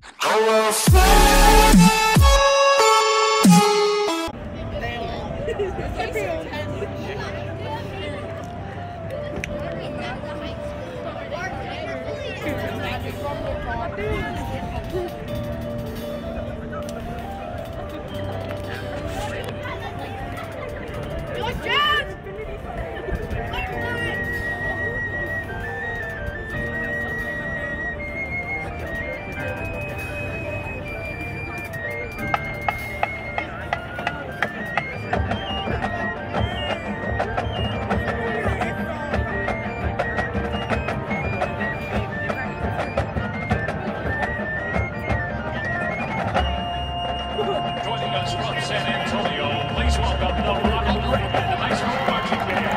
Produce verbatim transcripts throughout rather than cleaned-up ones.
Joining us from San Antonio, please welcome the rattlers in the high school marching band.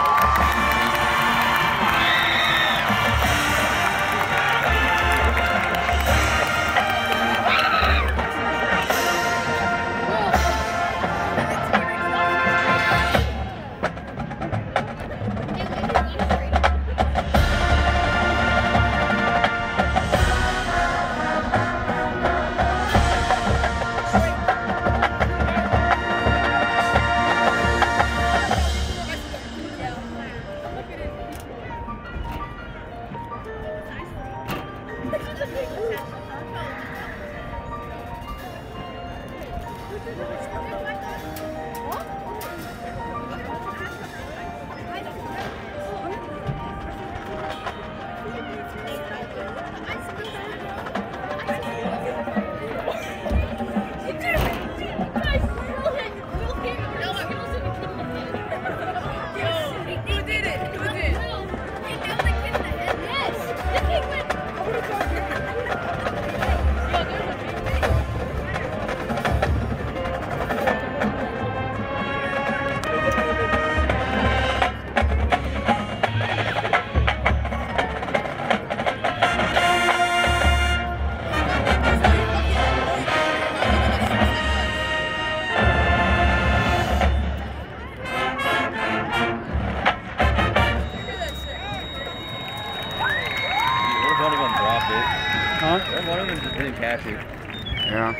One of them dropped it. Huh? One of them just didn't catch it. Yeah.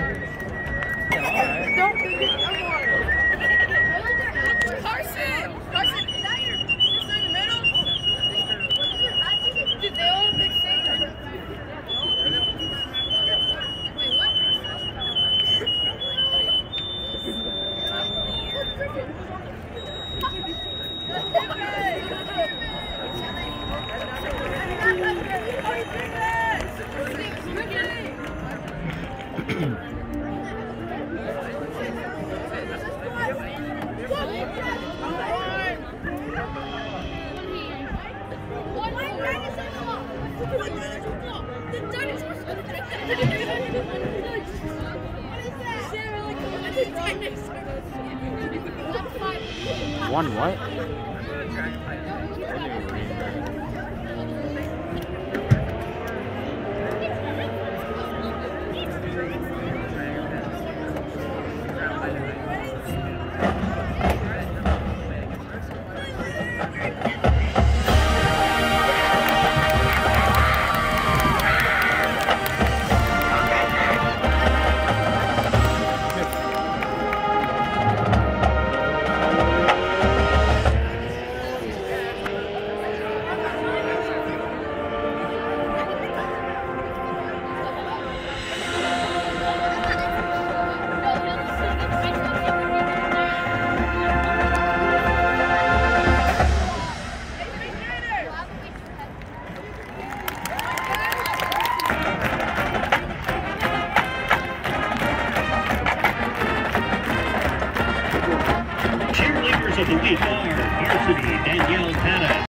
Carson! Carson! Just in the middle? Dude, they all look the same. Wait, what? One what? Cheerleaders of the week are varsity Danielle Tanner.